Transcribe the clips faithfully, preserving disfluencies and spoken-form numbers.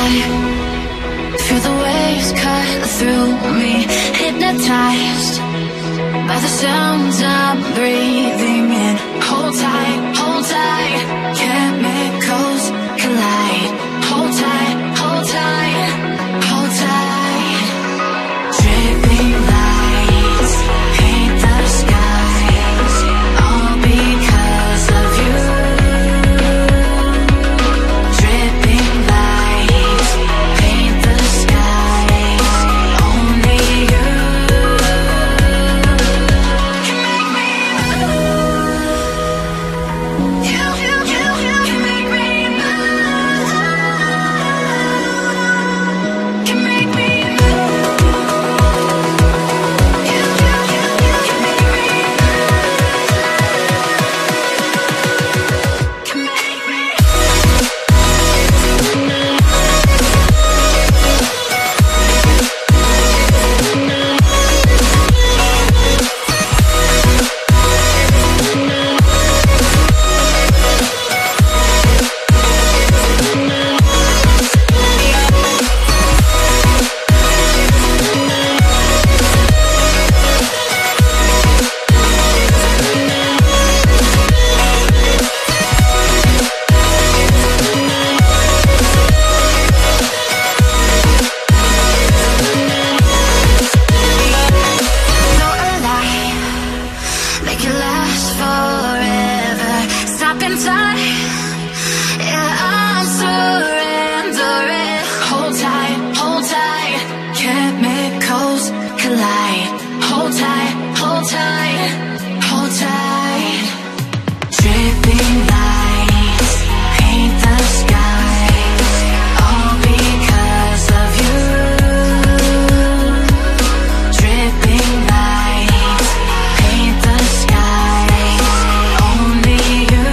fly. Feel the waves cut through me, hypnotized by the sounds I'm breathing in. Hold tight, hold tight, chemicals collide. Hold tight, hold tight, hold tight. Dripping lights paint the skies, all because of you. Dripping lights paint the skies, only you can make me move. You, you, you, you can make me move. Can make me move. You, you, you, you can make me move. Can make me. You're alive, make it last forever. Stop in time, yeah, I'm surrendering. Hold tight, hold tight, chemicals collide. Hold tight, hold tight, hold tight. Dripping lights paint the skies, all because of you. Dripping lights paint the skies, only you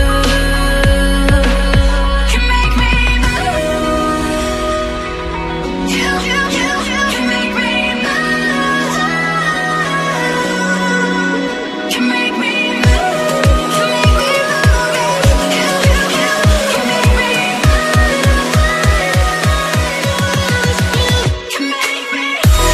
can make me move. You, you, you, you can make me move. Can make me move. Can make me move. You, you, you can make me move. Can make me.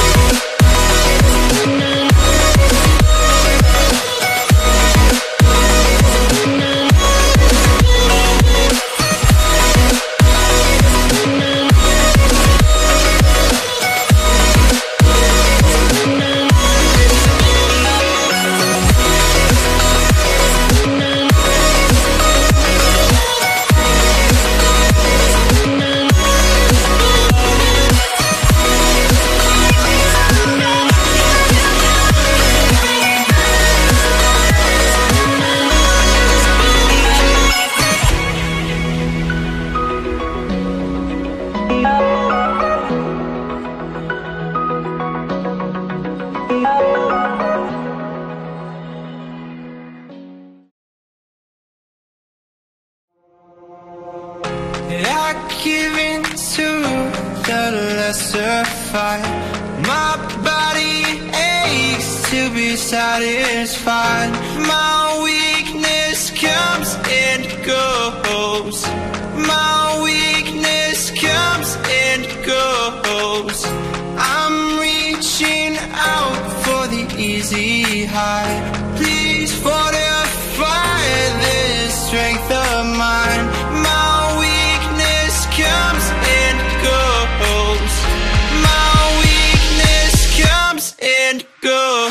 I give in to the lesser fight. My body aches to be satisfied. My weakness comes and goes. My weakness comes and goes. I'm reaching out for the easy high. Please fortify this strength of mine. My weakness comes and goes. My weakness comes and goes.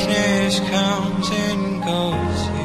Darkness comes and goes.